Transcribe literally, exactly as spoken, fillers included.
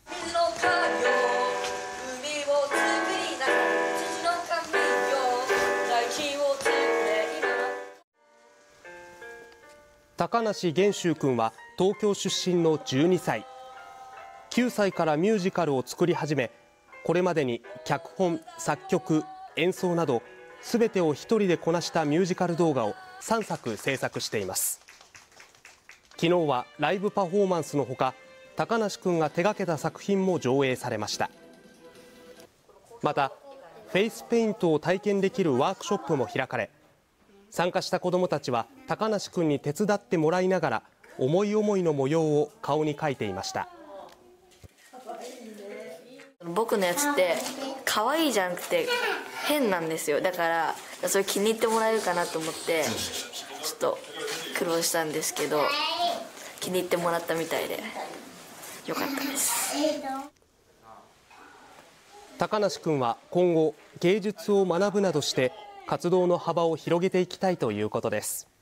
高梨元秀君は東京出身のじゅうにさい、きゅうさいからミュージカルを作り始め、これまでに脚本、作曲、演奏などすべてを一人でこなしたミュージカル動画をさんさく制作しています。昨日はライブパフォーマンスのほか、高梨君が手掛けた作品も上映されました。またフェイスペイントを体験できるワークショップも開かれ、参加した子どもたちは高梨君に手伝ってもらいながら思い思いの模様を顔に描いていました。 僕のやつって可愛いじゃなくて変なんですよ。だからそれ気に入ってもらえるかなと思ってちょっと苦労したんですけど、気に入ってもらったみたいでよかったです。 高梨君は今後芸術を学ぶなどして活動の幅を広げていきたいということです。